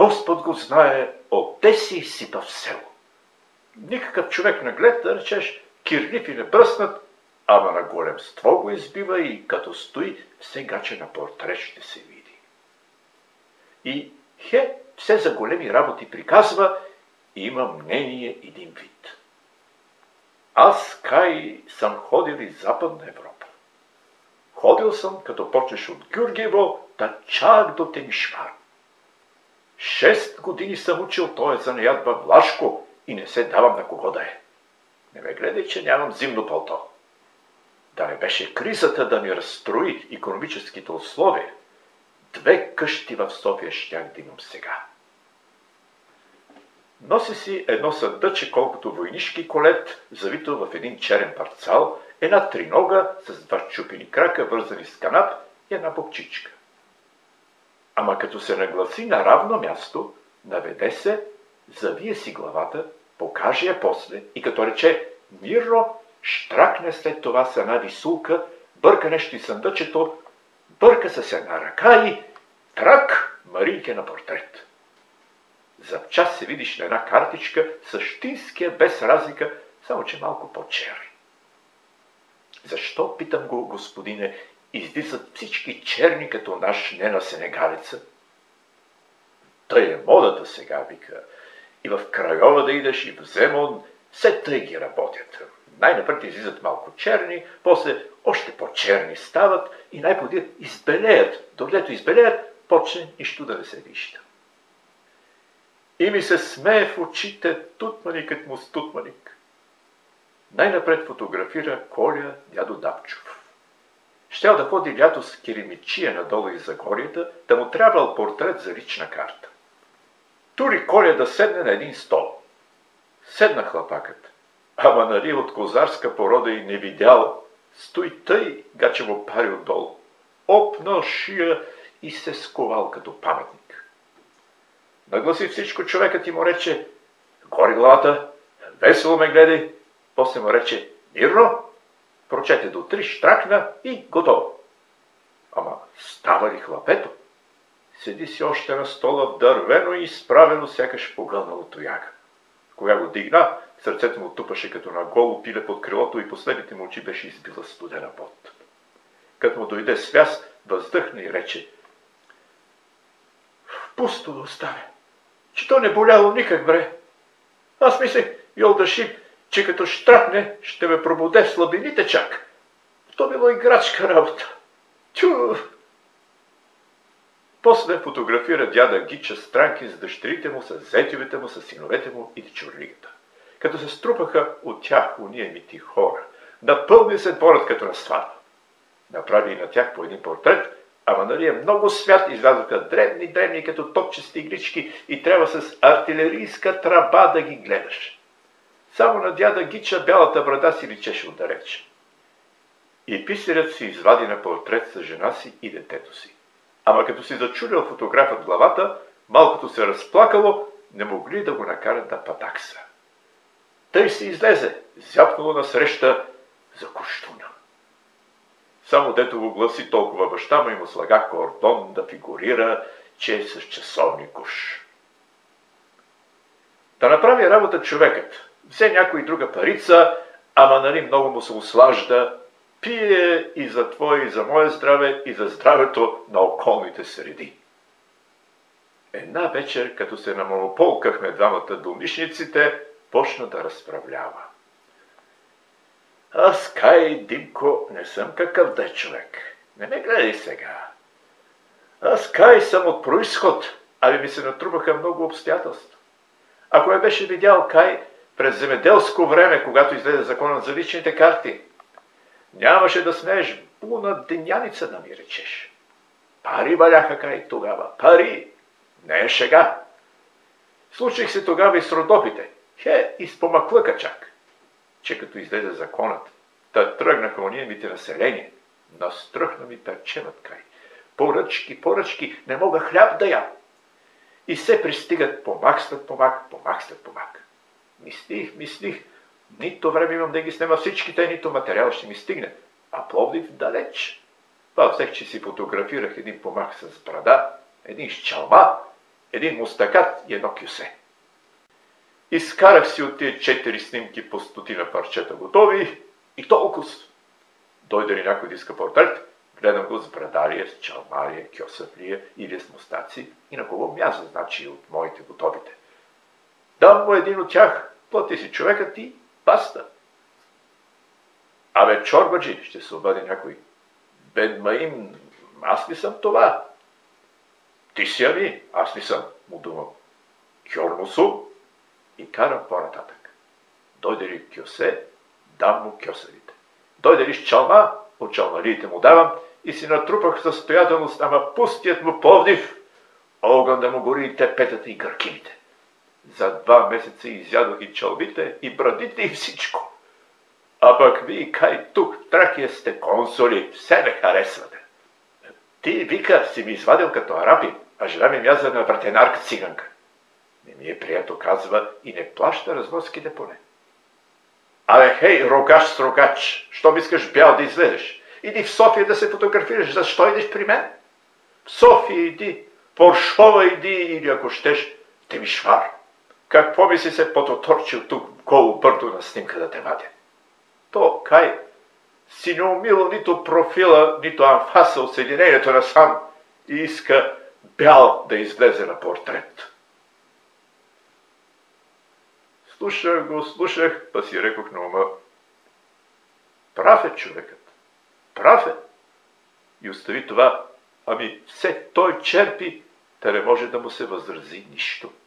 Господ го знае, отде си изсипа в село. Никакъв човек наглед, да речеш, кирлив и небръснат, ама на големство го избива и като стои, все гаче на портрет ще се види. И все за големи работи приказва и има мнение един вид. Аз, Кай, съм ходил из Западна Европа. Ходил съм, като почнеш от Гюргево, та чак до Темишвар. 6 години съм учил този занаят във Влашко и не се давам на кого да е. Не ме гледай, че нямам зимно палто. Да не беше кризата да ми разстрои икономическите условия, 2 къщи в София щях да имам сега. Носи си едно съдъче, колкото войнишки колет, завито в един черен парцал, една тринога с 2 чупени крака, вързани с канат и една бобчичка. Ама като се нагласи на равно място, наведе се, завие си главата, покаже я после и като рече мирно, штракне след това с една висулка, бърка нещо и съндъчето, бърка с една ръка и трак Маринке на портрет. За час се видиш на една картичка, същинския без разлика, само че малко по-черни. Защо, питам го, господине, излизат всички черни като наш нена сенегалеца? Тъй е модата сега, вика. И в Крайова да идеш, и в Земон, все тъй ги работят. Най-напред излизат малко черни, после още по-черни стават и най-поди избелеят. Докато избелеят, почне нищо да не се вижда. И ми се смее в очите тутманикът му с тутманик. Най-напред фотографира Коля дядо Дапчов. Щял да ходи лято с керемичия надолу из Загорията, да му трябвал портрет за лична карта. Тури Коля да седне на един стол. Седна хлапакът, ама нали от козарска порода и не видял, стои тъй, гаче му пари отдолу. Опнал шия и се сковал като паметник. Нагласи всичко човекът и му рече, гори главата, весело ме гледай, после му рече, мирно, прочете до 3, штракна и готово. Ама става ли хлапето? Седи си още на стола дървено и изправено, сякаш погълнало тояга. Кога го дигна, сърцето му тупаше като на голо пиле под крилото и последните му очи беше избила студена пот. Като му дойде связ, въздъхна и рече, пусто да оставя, че то не боляло никак, бре. Аз мислех, Йолдашип, че като штракне, ще ме пробуде в слабините чак. То било играчка работа. Тю! После фотографира дяда Гича странки с дъщерите му, с зетовете му, с синовете му и дечурлигата. Като се струпаха от тях уния мити хора, напълни се дворът като на сватба. Направи и на тях по един портрет, ама нали е много свят, излязоха дребни като топчести иглички и трябва с артилерийска траба да ги гледаш. Само на дяда Гича бялата брада си личеше отдалеч. И писарят си извади на портрет с жена си и детето си. Ама като си зачудил фотографът главата, малкото се разплакало, не могли да го накарат да патакса. Тъй си излезе, зяпнало насреща за куштуна. Само дето го гласи толкова баща му слага кордон да фигурира, че е с часовни куш. Да направи работа човекът. Взе някой друга парица, ама нали много му се услажда, пие и за твое, и за мое здраве, и за здравето на околните среди. Една вечер, като се намонополкахме двамата домишниците, почна да разправлява. Аз, Кай, Димко, не съм какъв да е човек. Не ме гледай сега. Аз, Кай, съм от происход, ами ми се натрупаха много обстоятелства. Ако я беше видял Кай през земеделско време, когато излезе законът за личните карти, нямаше да смееш буна деняница да ми речеш. Пари валяха, Кай, тогава. Пари! Не е шега. Случих се тогава и с Родопите. И с помаклъка чак. Че като излезе законът, та тръгнаха ониемите население. Настръхна ми перчевът, Кай. Поръчки, не мога хляб да ям. И се пристигат помак след помак. Мислих, нито време имам да ги снема всичките, нито материал ще ми стигне. А Пловдив далеч. Взех, че си фотографирах един помак с брада, един с чалма един мустакат и едно кюсе. Изкарах си от тия 4 снимки по 100 парчета готови и толкова. Дойде ли някой да иска портрет, гледам го с брадалия, с чалмария, кьосафлия или с мустаци и на кого място, значи от моите готовите. Дам му един от тях, плати си човекът и баста. Абе, чорбаджи, ще се обади някой. Бедмаим, аз ли съм това? Ти си ами, аз ли съм, му думам. Кьормусу и карам по-нататък. Дойде ли кьосе, дам му кьосарите. Дойде ли с чалма, от чалмарите му давам и си натрупах състоятелност, ама пустият му Пловдив, огън да му гори и тепетата и гъркините. За 2 месеца изядох и чалбите, и брадите, и всичко. А пък вие кай тук, в Тракия сте консули, все ме харесвате. Ти, вика, си ми извадил като арапи, а жена ми мяза на вратенарка циганка. Не ми е прието, казва, и не плаща разноските поне. Абе, хей, рогач с рогач, щом искаш бял да излезеш? Иди в София да се фотографираш, защо идеш при мен? В София иди, Поршова иди или ако щеш, Темишвар. Какво ми си се пототорчил тук голо бърдо на снимка да те вадя? То, кай, си не умил нито профила, нито анфаса от съединението на сам и иска бял да излезе на портрет. Слушах, па си рекох на ума. Прав е човекът. Прав е. И остави това, ами все той черпи, та не може да му се възрази нищо.